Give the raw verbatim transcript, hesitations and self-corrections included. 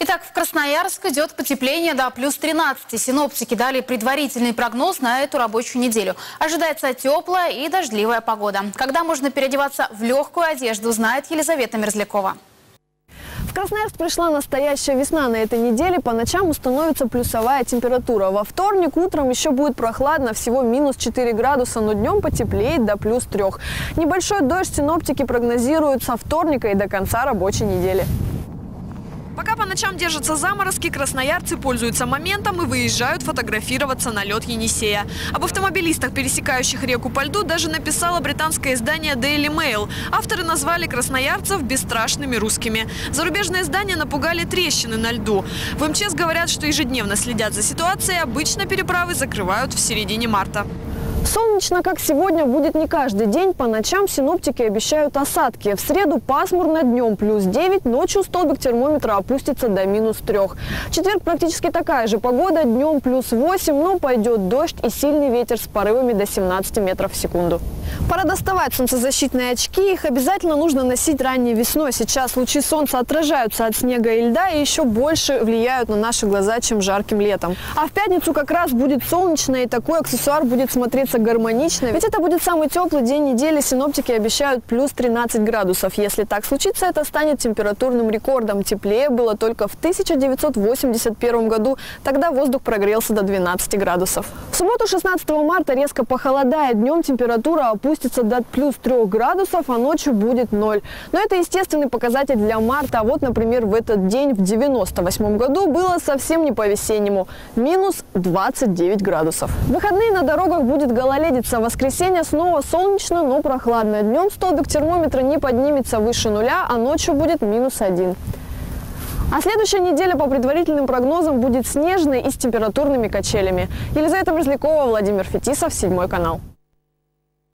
Итак, в Красноярск идет потепление до плюс тринадцати. Синоптики дали предварительный прогноз на эту рабочую неделю. Ожидается теплая и дождливая погода. Когда можно переодеваться в легкую одежду, знает Елизавета Мерзлякова. В Красноярск пришла настоящая весна. На этой неделе по ночам установится плюсовая температура. Во вторник утром еще будет прохладно, всего минус четыре градуса, но днем потеплеет до плюс трёх. Небольшой дождь синоптики прогнозируют со вторника и до конца рабочей недели. Пока по ночам держатся заморозки, красноярцы пользуются моментом и выезжают фотографироваться на лед Енисея. Об автомобилистах, пересекающих реку по льду, даже написало британское издание Daily Mail. Авторы назвали красноярцев бесстрашными русскими. Зарубежные издания напугали трещины на льду. В эм че эс говорят, что ежедневно следят за ситуацией, обычно переправы закрывают в середине марта. Солнечно, как сегодня, будет не каждый день. По ночам синоптики обещают осадки. В среду пасмурно, днем плюс девять, ночью столбик термометра опустится до минус трёх. В четверг практически такая же погода, днем плюс восемь, но пойдет дождь и сильный ветер с порывами до семнадцати метров в секунду. Пора доставать солнцезащитные очки. Их обязательно нужно носить ранней весной. Сейчас лучи солнца отражаются от снега и льда и еще больше влияют на наши глаза, чем жарким летом. А в пятницу как раз будет солнечно, и такой аксессуар будет смотреться гармонично. Ведь это будет самый теплый день недели. Синоптики обещают плюс тринадцать градусов. Если так случится, это станет температурным рекордом. Теплее было только в тысяча девятьсот восемьдесят первом году. Тогда воздух прогрелся до двенадцати градусов. В субботу шестнадцатого марта резко похолодает. Днем температура опустится до плюс трёх градусов, а ночью будет ноль. Но это естественный показатель для марта. А вот, например, в этот день в девяносто восьмом году было совсем не по-весеннему. Минус двадцать девять градусов. В выходные на дорогах будет гололедица. В воскресенье снова солнечно, но прохладно. Днем столбик термометра не поднимется выше нуля, а ночью будет минус один. А следующая неделя по предварительным прогнозам будет снежной и с температурными качелями. Елизавета Мерзлякова, Владимир Фетисов, седьмой канал.